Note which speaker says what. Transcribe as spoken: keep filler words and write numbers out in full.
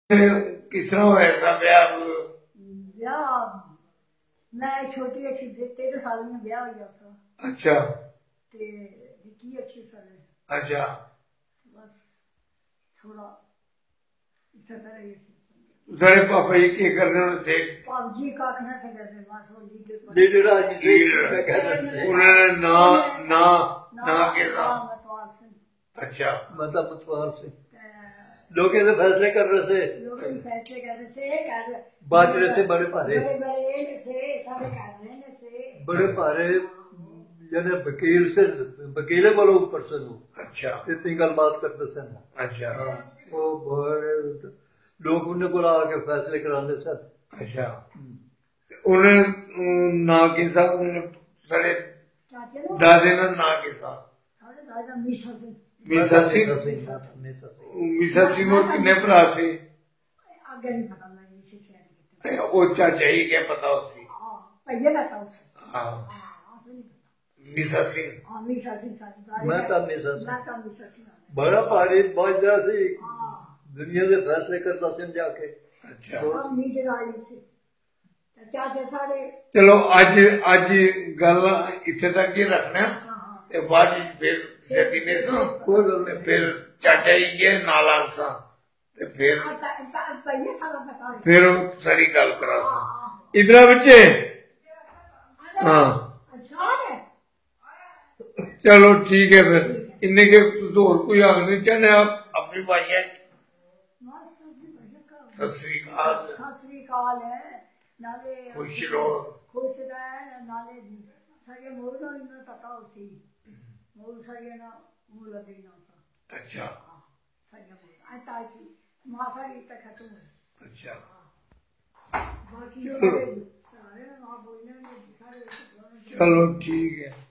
Speaker 1: किस तरह होया था ब्याह?
Speaker 2: ब्याह मैं छोटी अच्छी तेरह साल में ब्याह हो गया था।
Speaker 1: अच्छा
Speaker 2: ते निक्की अच्छी साल।
Speaker 1: अच्छा
Speaker 2: बस थोड़ा इतना तरह ये
Speaker 1: सारे पापा जी के करने थे?
Speaker 2: पाप जी का कहना से करते बस वो लीडर
Speaker 3: लीडर राजनीति
Speaker 1: उन्होंने ना ना ना के था।
Speaker 2: मतवाल सिंह।
Speaker 1: अच्छा
Speaker 3: मतलब मतवाल सिंह लोग ऐसे फैसले कर रहे थे,
Speaker 2: लोग फैसले कर रहे थे कर
Speaker 3: बात रहे थे बड़े भारे
Speaker 2: बड़े बड़े से सारे कर रहे ने से
Speaker 3: बड़े भारे यानी वकील से वकीले वालों ऊपर से लोग
Speaker 1: अच्छा
Speaker 3: इतनी गल बात करते थे ना।
Speaker 1: अच्छा
Speaker 3: वो बड़े लोग उन्हें बुला के फैसले कराते थे।
Speaker 1: अच्छा उन्हें ना के साथ उन्हें सारे दादे ने ना के साथ
Speaker 2: सारे दादा मीसा सिंह
Speaker 1: मीसा सिंह मीसा सिंह और किन्ने भरा से?
Speaker 2: आगे नहीं पता मैं इसे शेयर किया।
Speaker 1: वो चाचा ही क्या पता उसी?
Speaker 2: हां पहले का था उसे।
Speaker 1: हां
Speaker 2: हां
Speaker 1: मीसा सिंह।
Speaker 2: हां मीसा सिंह सारी
Speaker 3: मैं तो मीसा सिंह
Speaker 2: मैं तो मीसा सिंह
Speaker 3: बड़ा भारी बाजा से दुनिया से फैसले करता सिंह जाके।
Speaker 1: अच्छा
Speaker 2: हम मीडिया आई थी चाचा सारे
Speaker 1: चलो आज आज गल इतने तक ही रखना ते बाद फिर सेदी ने सो
Speaker 3: कोई गल नहीं
Speaker 1: फिर चाचा जी के नाल सा ते फिर फिर सारी गल करा सा इधर बच्चे। हाँ चलो ठीक है फिर इन्ने के होर कोई आग नहीं चाहने आप अपनी भाइया सत श्री अकाल
Speaker 2: सत श्री अकाल है नाले
Speaker 1: खुश रहो
Speaker 2: खुश रहे नाले सगे मोर ना इन्हें पता उसी मोर सगे ना मूल देना सा।
Speaker 1: अच्छा
Speaker 2: सगे मोर आई ताकि मासा की तक खत्म।
Speaker 1: अच्छा
Speaker 2: बाकी सारे आप बोलने सारे
Speaker 1: चलो ठीक है।